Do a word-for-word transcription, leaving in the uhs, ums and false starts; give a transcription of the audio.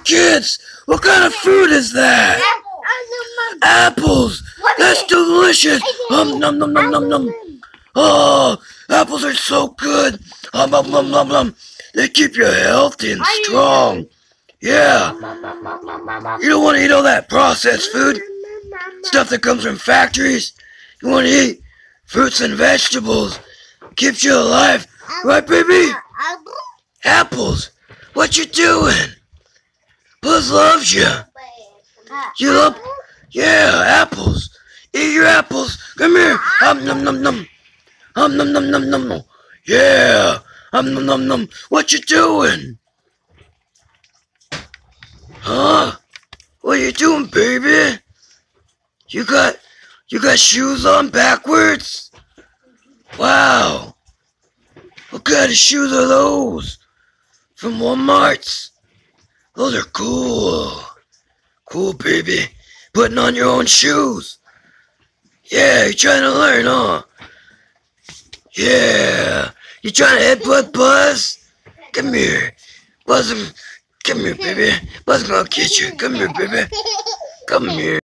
Kids, what kind of fruit is that? Apples. That's delicious. Um, num num num num num. Oh, apples are so good. Um, um, um, um, um. They keep you healthy and strong. Yeah. You don't want to eat all that processed food, stuff that comes from factories. You want to eat fruits and vegetables. Keeps you alive, right, baby? Apples. What you doing? Buzz loves you. You love, yeah, apples. Eat your apples. Come here. Um, num num num. Um, num num num num. Yeah. Um, num num num. What you doing? Huh? What you doing, baby? You got, you got shoes on backwards? Wow. What kind of shoes are those? From Walmart's? Those are cool. Cool, baby. Putting on your own shoes. Yeah, you're trying to learn, huh? Yeah. You trying to headbutt Buzz? Come here. Buzz, come here, baby. Buzz gonna get you. Come here, baby. Come here.